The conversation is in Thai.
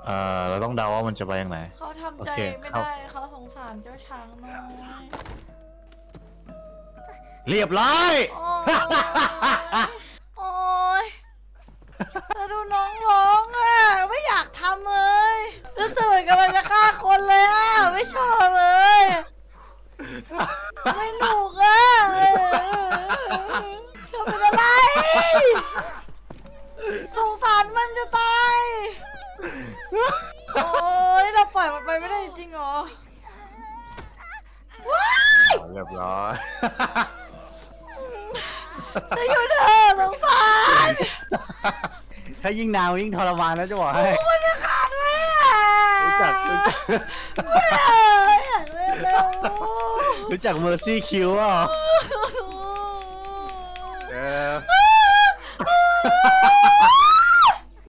เราต้องเดาว่ามันจะไปยังไงเขาทำใจไม่ได้เขาสงสารเจ้าช้างน้อยเรียบร้อยโอ้ยจะดูน้องร้องอ่ะไม่อยากทำเลยรู้สึกเหมือนกำลังจะฆ่าคนเลยอ่ะไม่ชอบเลยไม่หนุกอ่ะเธอเป็นอะไรสงสารมันจะตายโอ้ยเราปล่อยมันไปไม่ได้จริงเหรอว้ายเรียบร้อยจะอยู่เธอสงสารถ้ายิ่งนานยิ่งทรมานแล้วจะบอกให้มันจะขาดไหมรู้จักอยากเร็วรู้จักเมอร์ซี่คิวอ่ะ